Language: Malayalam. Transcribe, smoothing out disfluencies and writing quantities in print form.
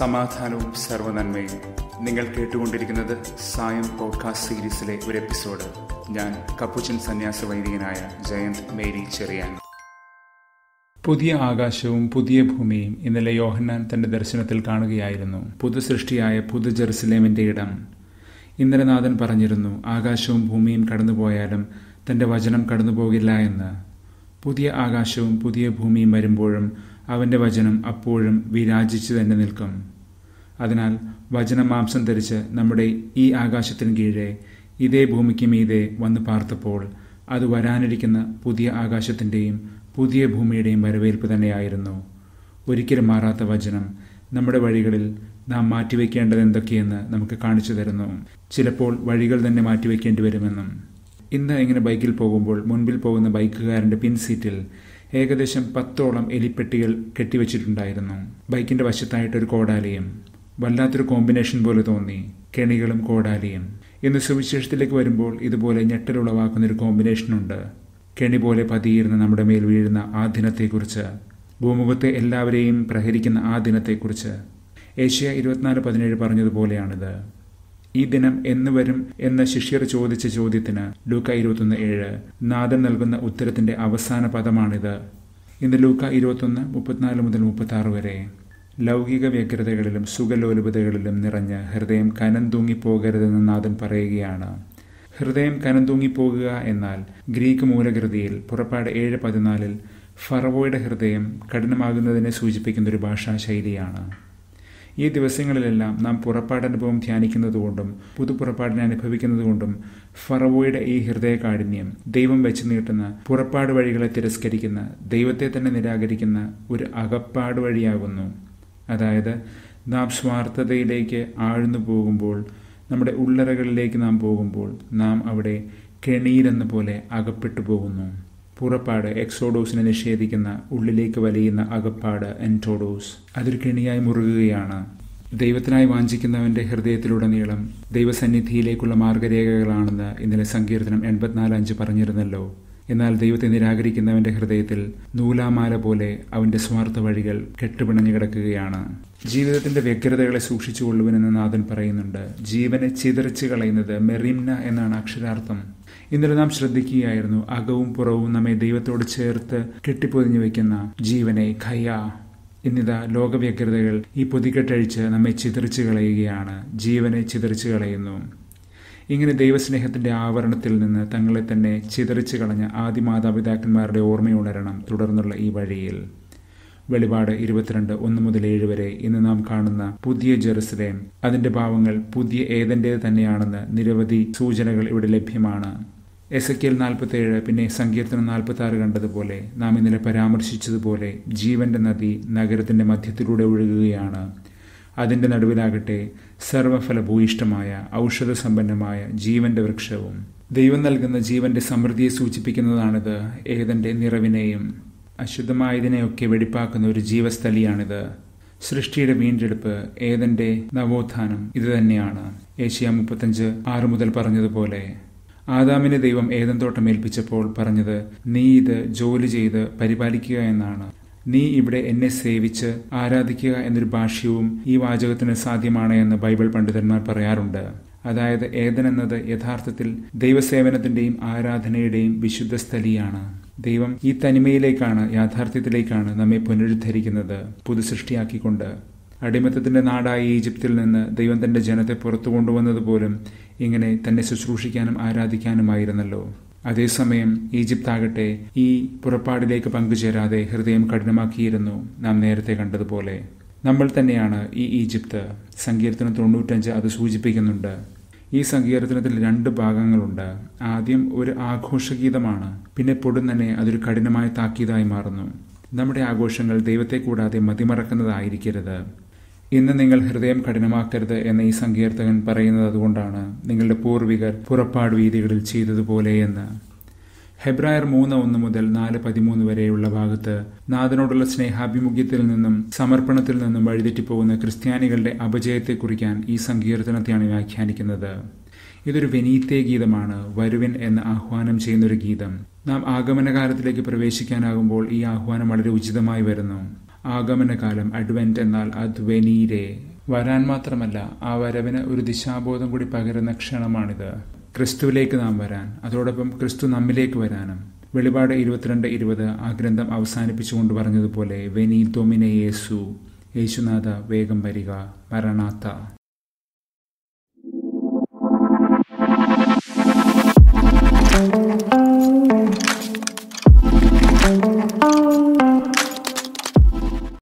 സമാധാനവും സർവ്വനന്മയും. നിങ്ങൾ കേട്ടുകൊണ്ടിരിക്കുന്നത് സായം പോഡ്കാസ്റ്റ് സീരീസിലെ ഒരു എപ്പിസോഡ്. ഞാൻ കപ്പുച്ചൻ സന്യാസ വൈദികനായ ജയന്ത് മേരി ചെറിയാൻ. പുതിയ ആകാശവും പുതിയ ഭൂമിയും ഇന്നലെ യോഹന്നാൻ തന്റെ ദർശനത്തിൽ കാണുകയായിരുന്നു. പുതുസൃഷ്ടിയായ പുതു ജെറുസലേമിന്റെ ഇടം. ഇന്നലെ നാഥൻ പറഞ്ഞിരുന്നു, ആകാശവും ഭൂമിയും കടന്നുപോയാലും തന്റെ വചനം കടന്നുപോകില്ല എന്ന്. പുതിയ ആകാശവും പുതിയ ഭൂമിയും വരുമ്പോഴും അവന്റെ വചനം അപ്പോഴും വിരാജിച്ചു തന്നെ നിൽക്കും. അതിനാൽ വചനം മാംസം ധരിച്ച് നമ്മുടെ ഈ ആകാശത്തിന് കീഴെ ഇതേ ഭൂമിക്ക് മീതെ വന്ന് പാർത്തപ്പോൾ അത് വരാനിരിക്കുന്ന പുതിയ ആകാശത്തിൻ്റെയും പുതിയ ഭൂമിയുടെയും വരവേൽപ്പ് തന്നെയായിരുന്നു. ഒരിക്കലും മാറാത്ത വചനം നമ്മുടെ വഴികളിൽ നാം മാറ്റിവെക്കേണ്ടത് എന്തൊക്കെയെന്ന് നമുക്ക് കാണിച്ചു തരുന്നു. ചിലപ്പോൾ വഴികൾ തന്നെ മാറ്റിവെക്കേണ്ടി വരുമെന്നും. ഇന്ന് ഇങ്ങനെ ബൈക്കിൽ പോകുമ്പോൾ മുൻപിൽ പോകുന്ന ബൈക്കുകാരൻ്റെ പിൻസീറ്റിൽ ഏകദേശം 10ഓളം എലിപ്പെട്ടികൾ കെട്ടിവെച്ചിട്ടുണ്ടായിരുന്നു. ബൈക്കിന്റെ വശത്തായിട്ടൊരു കോടാലിയും. വല്ലാത്തൊരു കോമ്പിനേഷൻ പോലെ തോന്നി, കെണികളും കോടാലിയും. ഇന്ന് സുവിശേഷത്തിലേക്ക് വരുമ്പോൾ ഇതുപോലെ ഞെട്ടലുളവാക്കുന്നൊരു കോമ്പിനേഷനുണ്ട്. കെണി പോലെ പതിയിരുന്ന് നമ്മുടെ മേൽ വീഴുന്ന ആ ദിനത്തെക്കുറിച്ച്, ഭൂമുഖത്തെ എല്ലാവരെയും പ്രഹരിക്കുന്ന ആ ദിനത്തെക്കുറിച്ച്. ഏഷ്യ 24:17 പറഞ്ഞതുപോലെയാണിത്. ഈ ദിനം എന്ന് വരും എന്ന് ശിഷ്യർ ചോദിച്ച ചോദ്യത്തിന് ലൂക്ക 21:7 നാഥൻ നൽകുന്ന ഉത്തരത്തിന്റെ അവസാന പദമാണിത്. ഇന്ന് ലൂക്ക 21:34-36 വരെ. ലൗകിക വ്യഗ്രതകളിലും സുഖലോലുപതകളിലും നിറഞ്ഞ് ഹൃദയം കനം തൂങ്ങിപ്പോകരുതെന്ന് നാഥൻ പറയുകയാണ്. ഹൃദയം കനം തൂങ്ങിപ്പോകുക എന്നാൽ ഗ്രീക്ക് മൂലകൃതിയിൽ പുറപ്പാട് 7:14 ഫറവോയുടെ ഹൃദയം കഠിനമാകുന്നതിനെ സൂചിപ്പിക്കുന്ന ഒരു ഭാഷാ ശൈലിയാണ്. ഈ ദിവസങ്ങളിലെല്ലാം നാം പുറപ്പാടനുഭവം ധ്യാനിക്കുന്നതുകൊണ്ടും പുതുപുറപ്പാടിനെ അനുഭവിക്കുന്നതുകൊണ്ടും ഫറവോയുടെ ഈ ഹൃദയകാഠിന്യം, ദൈവം വെച്ച് നീട്ടുന്ന പുറപ്പാട് വഴികളെ തിരസ്കരിക്കുന്ന, ദൈവത്തെ തന്നെ നിരാകരിക്കുന്ന ഒരു അകപ്പാട് വഴിയാകുന്നു. അതായത് നാം സ്വാർത്ഥതയിലേക്ക് ആഴ്ന്നു പോകുമ്പോൾ, നമ്മുടെ ഉള്ളറകളിലേക്ക് നാം പോകുമ്പോൾ നാം അവിടെ കെണിയിലെന്ന പോലെ അകപ്പെട്ടു പോകുന്നു. പുറപ്പാട് എക്സോഡോസിനെ നിഷേധിക്കുന്ന, ഉള്ളിലേക്ക് വലിയുന്ന അകപ്പാട് എൻറ്റോഡോസ്, അതൊരു കെണിയായി മുറുകുകയാണ്. ദൈവത്തിനായി വാഞ്ചിക്കുന്നവന്റെ ഹൃദയത്തിലുടനീളം ദൈവസന്നിധിയിലേക്കുള്ള മാർഗരേഖകളാണെന്ന് ഇന്നലെ സങ്കീർത്തനം 84:5 പറഞ്ഞിരുന്നല്ലോ. എന്നാൽ ദൈവത്തെ നിരാകരിക്കുന്നവന്റെ ഹൃദയത്തിൽ നൂലാമാല പോലെ അവന്റെ സ്വാർത്ഥ വഴികൾ കെട്ടുപിണഞ്ഞു കിടക്കുകയാണ്. ജീവിതത്തിന്റെ വ്യഗ്രതകളെ സൂക്ഷിച്ചുകൊള്ളുവനെന്ന് നാഥൻ പറയുന്നുണ്ട്. ജീവനെ ചിതറിച്ചു കളയുന്നത് മെറിംന എന്നാണ് അക്ഷരാർത്ഥം. ഇന്നലെ നാം ശ്രദ്ധിക്കുകയായിരുന്നു, അകവും പുറവും നമ്മെ ദൈവത്തോട് ചേർത്ത് കെട്ടിപ്പൊതിഞ്ഞു വയ്ക്കുന്ന ജീവനെ ഖയ. ഇന്നിതാ ലോകവ്യഗ്രതകൾ ഈ പൊതികെട്ടഴിച്ച് നമ്മെ ചിതറിച്ചു കളയുകയാണ്, ജീവനെ ചിതറിച്ചു കളയുന്നു. ഇങ്ങനെ ദൈവസ്നേഹത്തിന്റെ ആവരണത്തിൽ നിന്ന് തങ്ങളെ തന്നെ ചിതറിച്ചു കളഞ്ഞ ആദി മാതാപിതാക്കന്മാരുടെ ഓർമ്മയുണരണം തുടർന്നുള്ള ഈ വഴിയിൽ. വെളിപാട് 22:1-7 വരെ ഇന്ന് നാം കാണുന്ന പുതിയ ജെറുസലേം, അതിന്റെ ഭാവങ്ങൾ പുതിയ ഏദന്റേത് തന്നെയാണെന്ന് നിരവധി സൂചനകൾ ഇവിടെ ലഭ്യമാണ്. എസെക്കിയേൽ 47, പിന്നെ സങ്കീർത്തനം 46 കണ്ടതുപോലെ, നാം ഇന്നലെ പരാമർശിച്ചതുപോലെ ജീവന്റെ നദി നഗരത്തിന്റെ മധ്യത്തിലൂടെ ഒഴുകുകയാണ്. അതിന്റെ നടുവിലാകട്ടെ സർവഫലഭൂയിഷ്ടമായ ഔഷധസമ്പന്നമായ ജീവന്റെ വൃക്ഷവും. ദൈവം നൽകുന്ന ജീവന്റെ സമൃദ്ധിയെ സൂചിപ്പിക്കുന്നതാണിത്. ഏദന്റെ നിറവിനെയും അശുദ്ധമായതിനെയൊക്കെ വെടിപ്പാക്കുന്ന ഒരു ജീവസ്ഥലിയാണിത്. സൃഷ്ടിയുടെ വീണ്ടെടുപ്പ്, ഏദന്റെ നവോത്ഥാനം ഇത് തന്നെയാണ്. ഏഷ്യ 35:6 പറഞ്ഞതുപോലെ, ആദാമിനെ ദൈവം ഏദൻ തോട്ടം ഏൽപ്പിച്ചപ്പോൾ പറഞ്ഞത്, നീ ഇത് ജോലി ചെയ്ത് പരിപാലിക്കുക എന്നാണ്. നീ ഇവിടെ എന്നെ സേവിച്ച് ആരാധിക്കുക എന്നൊരു ഭാഷ്യവും ഈ വാചകത്തിന് സാധ്യമാണ് എന്ന് ബൈബിൾ പണ്ഡിതന്മാർ പറയാറുണ്ട്. അതായത് ഏദൻ എന്നത് യഥാർത്ഥത്തിൽ ദൈവസേവനത്തിന്റെയും ആരാധനയുടെയും വിശുദ്ധ സ്ഥലിയാണ്. ദൈവം ഈ തനിമയിലേക്കാണ്, യാഥാർത്ഥ്യത്തിലേക്കാണ് നമ്മെ പുനരുദ്ധരിക്കുന്നത്, പുതുസൃഷ്ടിയാക്കിക്കൊണ്ട്. അടിമത്തത്തിന്റെ നാടായ ഈജിപ്തിൽ നിന്ന് ദൈവം തന്റെ ജനത്തെ പുറത്തു കൊണ്ടുവന്നതുപോലും ഇങ്ങനെ തന്നെ ശുശ്രൂഷിക്കാനും ആരാധിക്കാനുമായിരുന്നല്ലോ. അതേസമയം ഈജിപ്താകട്ടെ ഈ പുറപ്പാടിലേക്ക് പങ്കുചേരാതെ ഹൃദയം കഠിനമാക്കിയിരുന്നു. നാം നേരത്തെ കണ്ടതുപോലെ നമ്മൾ തന്നെയാണ് ഈ ഈജിപ്ത്. സങ്കീർത്തനം 95 അത് സൂചിപ്പിക്കുന്നുണ്ട്. ഈ സങ്കീർത്തനത്തിൽ 2 ഭാഗങ്ങളുണ്ട്. ആദ്യം ഒരു ആഘോഷഗീതമാണ്, പിന്നെ പൊടുന്നനെ അതൊരു കഠിനമായ താക്കീതായി മാറുന്നു. നമ്മുടെ ആഘോഷങ്ങൾ ദൈവത്തെ കൂടാതെ മതിമറക്കുന്നതായിരിക്കരുത്. ഇന്ന് നിങ്ങൾ ഹൃദയം കഠിനമാക്കരുത് എന്ന ഈ സങ്കീർത്തകൻ പറയുന്നത് അതുകൊണ്ടാണ്, നിങ്ങളുടെ പൂർവികർ പുറപ്പാട് വീതികളിൽ ചെയ്തതുപോലെയെന്ന്. ഹെബ്രായർ 3:1-4:13 വരെയുള്ള ഭാഗത്ത് നാഥനോടുള്ള സ്നേഹാഭിമുഖ്യത്തിൽ നിന്നും സമർപ്പണത്തിൽ നിന്നും വഴിതെറ്റിപ്പോകുന്ന ക്രിസ്ത്യാനികളുടെ അപജയത്തെ കുറിക്കാൻ ഈ സങ്കീർത്തനത്തെയാണ് വ്യാഖ്യാനിക്കുന്നത്. ഇതൊരു വെനീത്തെ ഗീതമാണ്, വരുവിൻ എന്ന് ആഹ്വാനം ചെയ്യുന്നൊരു ഗീതം. നാം ആഗമനകാലത്തിലേക്ക് പ്രവേശിക്കാനാകുമ്പോൾ ഈ ആഹ്വാനം വളരെ ഉചിതമായി വരുന്നു. ആഗമനകാലം, അഡ്വെന്റ് എന്നാൽ അദ്വെനീരെ, വരാൻ മാത്രമല്ല, ആ വരവിന് ഒരു ദിശാബോധം കൂടി പകരുന്ന ക്ഷണമാണിത്. ക്രിസ്തുവിലേക്ക് നാം വരാൻ, അതോടൊപ്പം ക്രിസ്തു നമ്മിലേക്ക് വരാനും. വെളിപാട് 22:20 ആ ഗ്രന്ഥം അവസാനിപ്പിച്ചുകൊണ്ട് പറഞ്ഞതുപോലെ, വെനി ഡൊമിനെ യേശു, യേശുനാഥ വേഗം വരിക, മരണാത്ത.